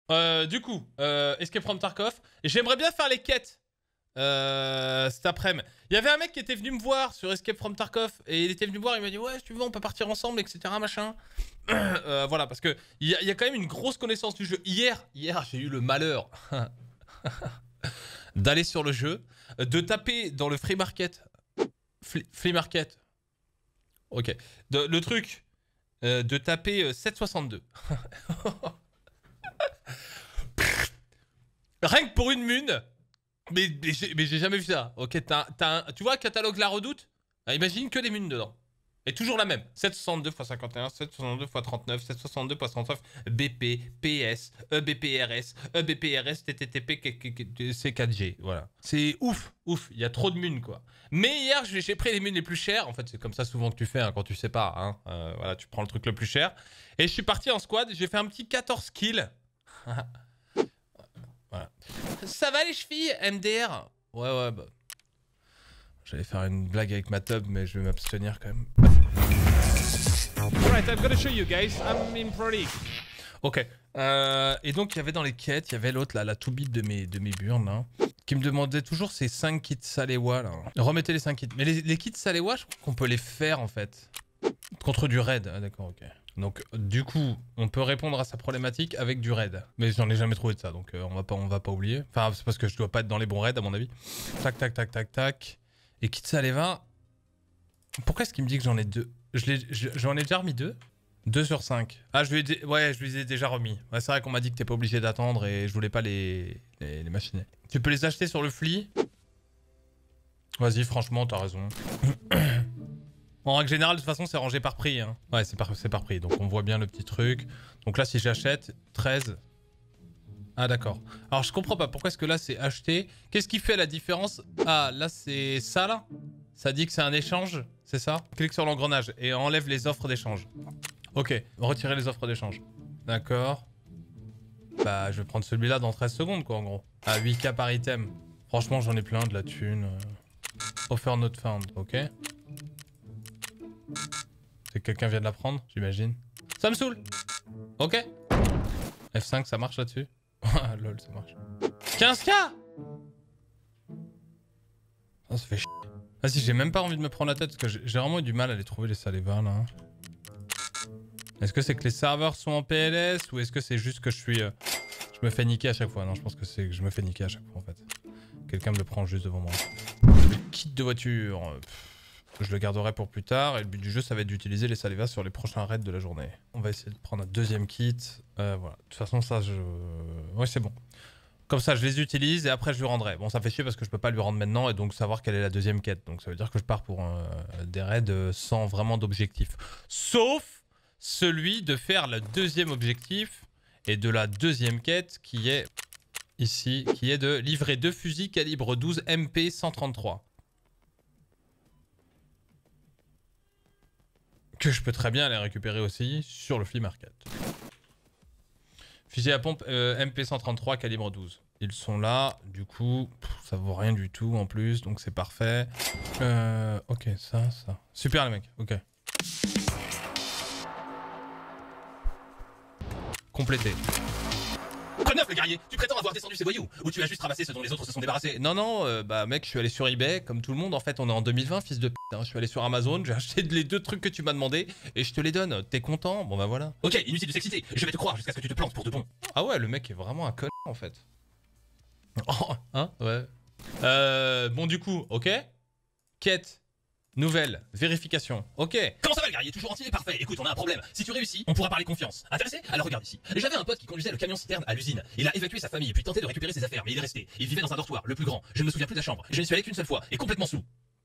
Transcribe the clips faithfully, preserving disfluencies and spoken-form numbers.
Euh, du coup, euh, Escape from Tarkov. J'aimerais bien faire les quêtes euh, cet après-midi. Il y avait un mec qui était venu me voir sur Escape from Tarkov. Et il était venu me voir, il m'a dit ouais, si tu veux, on peut partir ensemble, et cetera. Machin. euh, voilà, parce que il y, y a quand même une grosse connaissance du jeu. Hier, hier j'ai eu le malheur d'aller sur le jeu, de taper dans le free market. Free, free market. Ok. De, le truc, euh, de taper euh, sept soixante-deux. Rien que pour une mune. Mais, mais j'ai jamais vu ça. Ok, t'as un, tu vois, catalogue La Redoute, ah, imagine que des munes dedans. Et toujours la même. sept cent soixante-deux fois cinquante et un, sept cent soixante-deux fois trente-neuf, sept cent soixante-deux fois trente-neuf, B P, P S, E B P R S, E B P R S, T T T P, C quatre G. Voilà. C'est ouf, ouf. Il y a trop de munes, quoi. Mais hier, j'ai pris les munes les plus chères. En fait, c'est comme ça souvent que tu fais hein, quand tu sais pas. Hein. Euh, voilà, tu prends le truc le plus cher. Et je suis parti en squad. J'ai fait un petit quatorze kills. Voilà. Ça va les chevilles, M D R? Ouais, ouais, bah. J'allais faire une blague avec ma tub, mais je vais m'abstenir quand même. Alright, I'm gonna show you guys. I'm in Pro League. Ok. Euh, et donc, il y avait dans les quêtes, il y avait l'autre là, la to-beat de mes, de mes burnes, là, qui me demandait toujours ces cinq kits Salewa, là. Remettez les cinq kits. Mais les, les kits Salewa, je crois qu'on peut les faire, en fait. Contre du raid. Ah, d'accord, ok. Donc, du coup, on peut répondre à sa problématique avec du raid. Mais j'en ai jamais trouvé de ça, donc euh, on va pas, on va pas oublier. Enfin, c'est parce que je dois pas être dans les bons raids, à mon avis. Tac, tac, tac, tac, tac. Et Kit Saleva. Pourquoi est-ce qu'il me dit que j'en ai deux? J'en ai déjà remis deux? deux sur cinq. Ah, je lui ai, ouais, je lui ai déjà remis. Ouais, c'est vrai qu'on m'a dit que t'es pas obligé d'attendre et je voulais pas les, les, les machiner. Tu peux les acheter sur le Flea. Vas-y, franchement, t'as raison. En règle générale, de toute façon, c'est rangé par prix. Hein. Ouais, c'est par, par prix. Donc, on voit bien le petit truc. Donc là, si j'achète, treize. Ah, d'accord. Alors, je comprends pas. Pourquoi est-ce que là, c'est acheté? Qu'est-ce qui fait la différence? Ah, là, c'est ça, là. Ça dit que c'est un échange, c'est ça? Clique sur l'engrenage et enlève les offres d'échange. Ok, retirer les offres d'échange. D'accord. Bah, je vais prendre celui-là dans treize secondes, quoi, en gros. À huit K par item. Franchement, j'en ai plein de la thune. Offer not found, ok. C'est que quelqu'un vient de la prendre, j'imagine. Ça me saoule. Ok. F cinq, ça marche là-dessus? Lol, ça marche. quinze K. Oh, ça fait chier. Vas-y, j'ai même pas envie de me prendre la tête parce que j'ai vraiment eu du mal à les trouver, les Saleva, là. Est-ce que c'est que les serveurs sont en P L S ou est-ce que c'est juste que je suis... Euh, je me fais niquer à chaque fois? Non, je pense que c'est que je me fais niquer à chaque fois, en fait. Quelqu'un me le prend juste devant moi. Le kit de voiture... Pff. Je le garderai pour plus tard et le but du jeu ça va être d'utiliser les Saleva sur les prochains raids de la journée. On va essayer de prendre un deuxième kit. Euh, voilà. De toute façon ça je... Ouais c'est bon. Comme ça je les utilise et après je lui rendrai. Bon ça fait chier parce que je peux pas lui rendre maintenant et donc savoir quelle est la deuxième quête. Donc ça veut dire que je pars pour euh, des raids sans vraiment d'objectif. Sauf celui de faire le deuxième objectif et de la deuxième quête qui est ici, qui est de livrer deux fusils calibre douze M P cent trente-trois. Que je peux très bien aller récupérer aussi sur le flea market. Fusil à pompe euh, M P cent trente-trois calibre douze. Ils sont là, du coup, pff, ça vaut rien du tout en plus, donc c'est parfait. Euh, ok, ça, ça. Super les mecs, ok. Complété. Quoi de neuf le guerrier? Tu prétends avoir descendu ces voyous? Ou tu as juste ramassé ce dont les autres se sont débarrassés? Non, non, euh, bah mec, je suis allé sur eBay, comme tout le monde, en fait, on est en deux mille vingt, fils de p***. Hein. Je suis allé sur Amazon, j'ai acheté les deux trucs que tu m'as demandé, et je te les donne. T'es content? Bon bah voilà. Ok, inutile de s'exciter, je vais te croire jusqu'à ce que tu te plantes pour de bon. Ah ouais, le mec est vraiment un connard, en fait. Oh, hein? Ouais. Euh, bon du coup, ok. Quête. Nouvelle, vérification, ok. Comment ça va le guerrier? Toujours entier? Parfait, écoute, on a un problème. Si tu réussis, on pourra parler confiance. Intéressé? Alors regarde ici. J'avais un pote qui conduisait le camion citerne à l'usine. Il a évacué sa famille puis tenté de récupérer ses affaires, mais il est resté. Il vivait dans un dortoir, le plus grand. Je ne me souviens plus de la chambre. Je n'y suis allé qu'une seule fois, et complètement sous.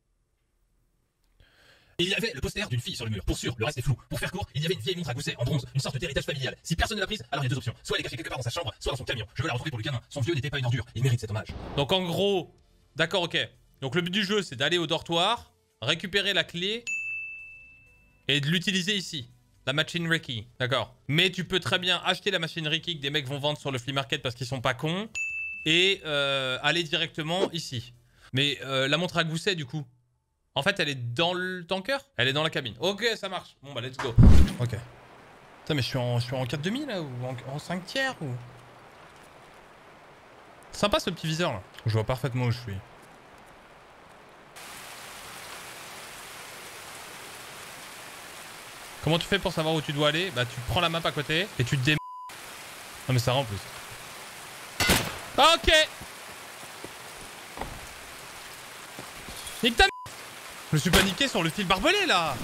Il y avait le poster d'une fille sur le mur. Pour sûr, le reste est flou. Pour faire court, il y avait une vieille montre à gousset en bronze, une sorte d'héritage familial. Si personne ne l'a prise, alors il y a deux options. Soit elle est cachée quelque part dans sa chambre, soit dans son camion. Je veux la retrouver pour le gamin. Son vieux n'était pas une ordure. Il mérite cet hommage. Donc en gros, d'accord, ok. Donc le but du jeu, c'est d'aller au dortoir, récupérer la clé et de l'utiliser ici. La machine Ricky, d'accord. Mais tu peux très bien acheter la machine Ricky que des mecs vont vendre sur le flea market parce qu'ils sont pas cons et euh, aller directement ici. Mais euh, la montre à gousset du coup, en fait elle est dans le tanker? Elle est dans la cabine. Ok, ça marche. Bon bah let's go. Ok. Putain mais je suis en, je suis en quatre demi là ou en, en cinq tiers ou... Sympa ce petit viseur là. Je vois parfaitement où je suis. Comment tu fais pour savoir où tu dois aller? Bah tu prends la map à côté et tu te dé... Non mais ça rend en plus. Ok. Nique ta m... Je me suis paniqué sur le fil barbelé là.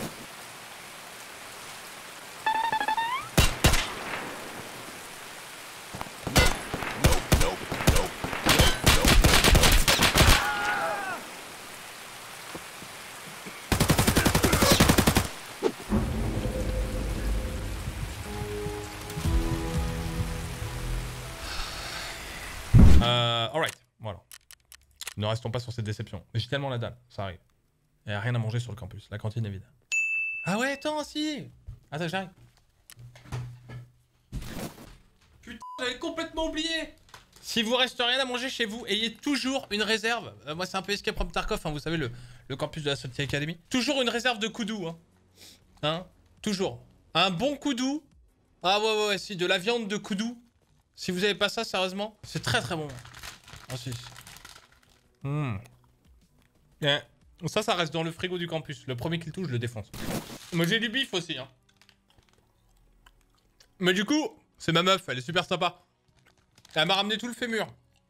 Euh, alright, voilà. Ne restons pas sur cette déception. J'ai tellement la dalle, ça arrive. Il n'y a rien à manger sur le campus, la cantine est vide. Ah ouais, attends, si. Attends, j'arrive. Putain, j'avais complètement oublié. Si vous reste rien à manger chez vous, ayez toujours une réserve. Euh, moi, c'est un peu Escape from Tarkov, hein, vous savez, le, le campus de la Salty Academy. Toujours une réserve de koudou, hein. Hein, toujours. Un bon koudou. Ah ouais, ouais, ouais, si, de la viande de koudou. Si vous avez pas ça, sérieusement, c'est très très bon. Ah si. Mmh. Yeah. Ça, ça reste dans le frigo du campus. Le premier qu'il touche, je le défonce. Moi, j'ai du bif aussi, hein. Mais du coup, c'est ma meuf, elle est super sympa. Elle m'a ramené tout le fémur.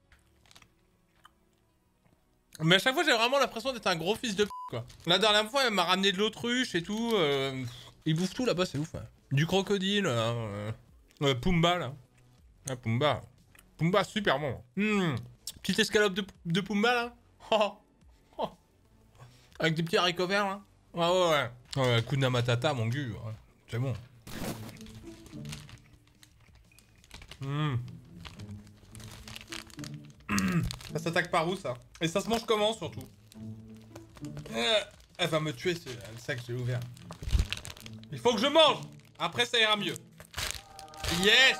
Mais à chaque fois, j'ai vraiment l'impression d'être un gros fils de p***, quoi. La dernière fois, elle m'a ramené de l'autruche et tout. Euh... Ils bouffent tout là-bas, c'est ouf. Ouais. Du crocodile, hein, euh... Euh, Pumba, là. Ah, Pumba. Pumba, super bon. Mmh. Petite escalope de, de Pumba, là. Oh. Oh. Avec des petits haricots verts, là. Ah ouais, ouais. Ouais, Kuna Matata, mon gu. Ouais. C'est bon. Mmh. Ça s'attaque par où, ça? Et ça se mange comment, surtout? euh, Elle va me tuer, c'est le sac que j'ai ouvert. Il faut que je mange. Après, ça ira mieux. Yes.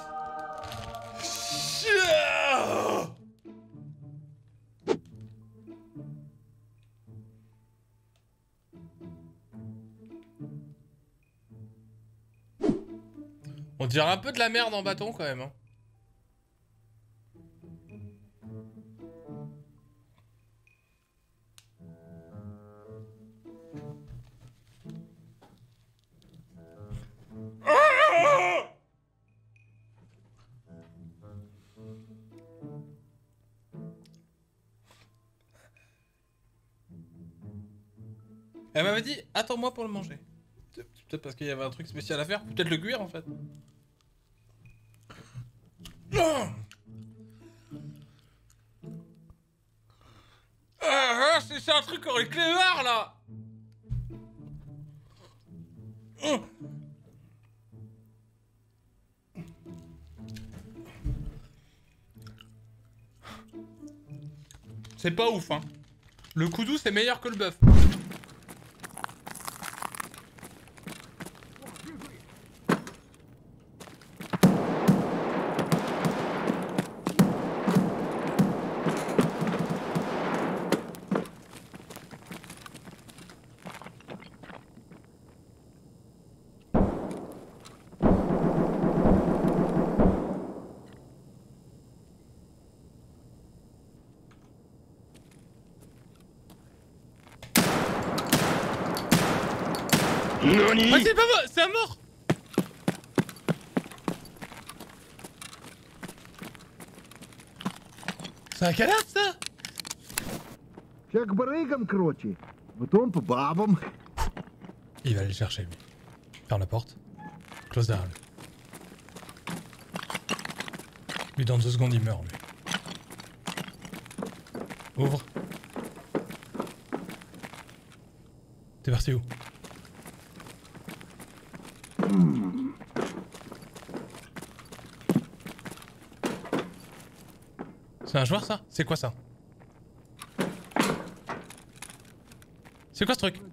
On dirait un peu de la merde en bâton quand même. Hein. Elle m'avait dit, attends-moi pour le manger. Peut-être parce qu'il y avait un truc spécial à faire. Peut-être le cuire en fait. Ah, c'est un truc avec les clébards là. C'est pas ouf hein. Le koudou c'est meilleur que le bœuf. Ah c'est pas moi, c'est un mort. C'est un cadavre ça. Il va aller le chercher lui. Ferme la porte. Close derrière lui. Lui dans deux secondes il meurt lui. Ouvre. T'es parti où? C'est un joueur ça? C'est quoi ça? C'est quoi ce truc?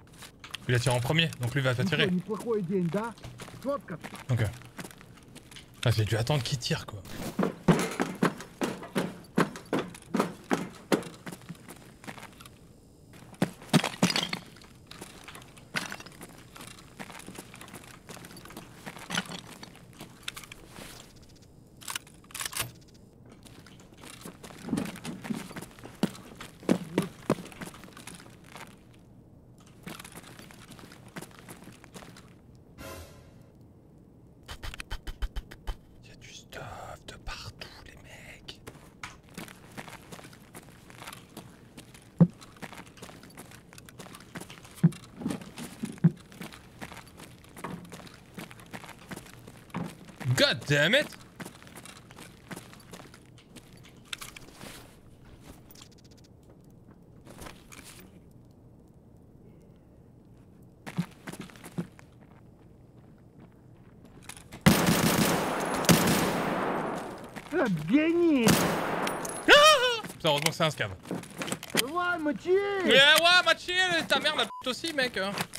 Il a tiré en premier, donc lui va t'attirer. Ok. Ah, j'ai dû attendre qu'il tire quoi. De partout les mecs. God damn it. Гений! Putain, heureusement que c'est un scab. Ouais, Mathieu! Ouais, ouais, Mathieu, ta mère la pute aussi, mec.